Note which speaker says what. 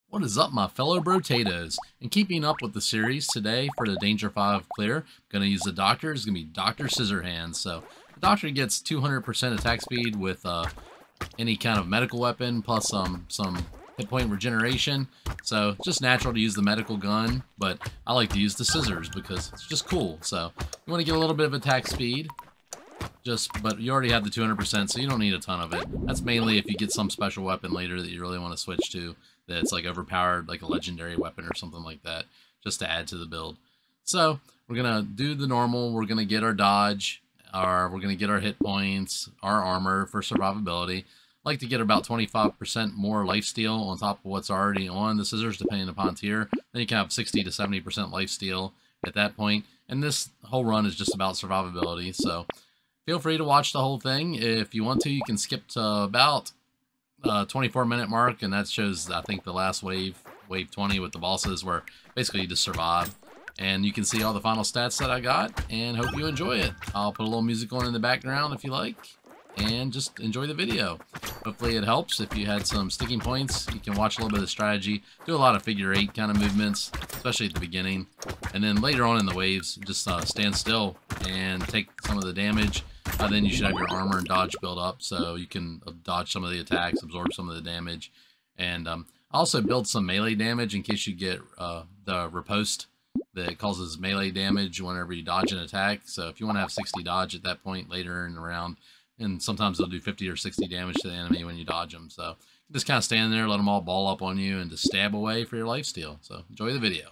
Speaker 1: What is up, my fellow Brotatos? In keeping up with the series today for the Danger 5 clear, I'm going to use the Doctor. It's going to be Dr. Scissorhands. So the Doctor gets 200% attack speed with any kind of medical weapon, plus some hit point regeneration. So just natural to use the medical gun, but I like to use the scissors because it's just cool. So you want to get a little bit of attack speed. But you already have the 200%, so you don't need a ton of it. That's mainly if you get some special weapon later that you really want to switch to, that's like overpowered, like a legendary weapon or something like that, just to add to the build. So we're gonna do the normal. We're gonna get our dodge, we're gonna get our hit points, our armor for survivability. I like to get about 25% more lifesteal on top of what's already on the scissors, depending upon tier. Then you can have 60 to 70% lifesteal at that point. And this whole run is just about survivability, so feel free to watch the whole thing. If you want to, you can skip to about 24-minute mark, and that shows, I think, the last wave 20 with the bosses, where basically you just survive. And you can see all the final stats that I got, and hope you enjoy it. I'll put a little music on in the background if you like, and just enjoy the video. Hopefully it helps. If you had some sticking points, you can watch a little bit of strategy. Do a lot of figure 8 kind of movements, especially at the beginning. And then later on in the waves, just stand still and take some of the damage. Then you should have your armor and dodge build up, so you can dodge some of the attacks, absorb some of the damage. And also build some melee damage in case you get the riposte that causes melee damage whenever you dodge an attack. So if you want to have 60 dodge at that point later in the round, and sometimes they'll do 50 or 60 damage to the enemy when you dodge them. So just kind of stand there, let them all ball up on you, and just stab away for your lifesteal. So enjoy the video.